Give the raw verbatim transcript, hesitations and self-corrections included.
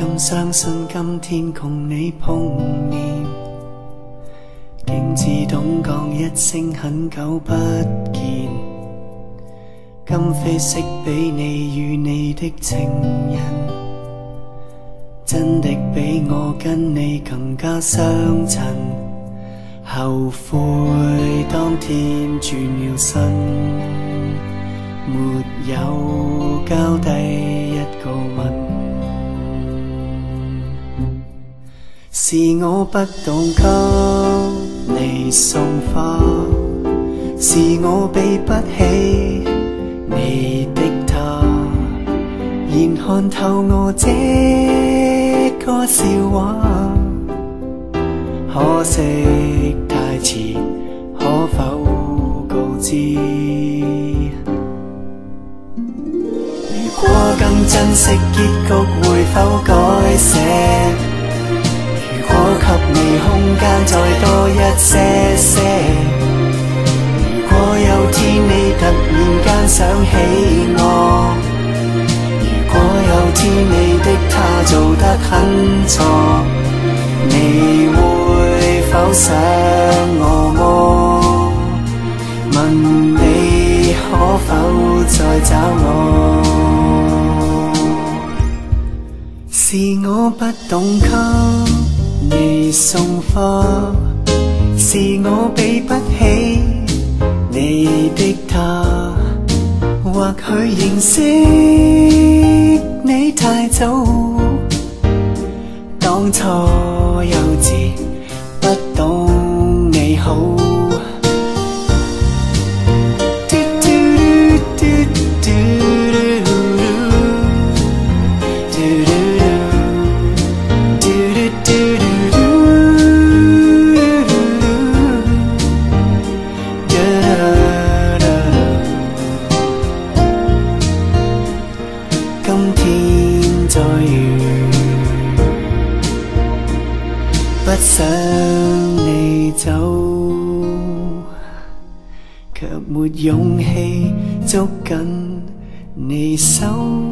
敢相信今天共你碰面，竟只懂講一聲很久不見。今非昔比你與你的情人，真的比我跟你更加相襯。後悔當天轉了身，沒有交低一個吻。是我不懂給你送花，是我比不起你的他，現看透我這個笑話，可惜太遲，可否告知？如果更珍惜結局，會否改寫？如果給你空間再多一些些，如果有天你突然間想起我，如果有天你的他做得很錯，你會否想我麼？問你可否再找我？是我不懂給你送花，是我比不起你的他，或許認識你太早，當初幼稚不懂你好。今天再遇，不想你走，卻沒勇氣捉緊你手。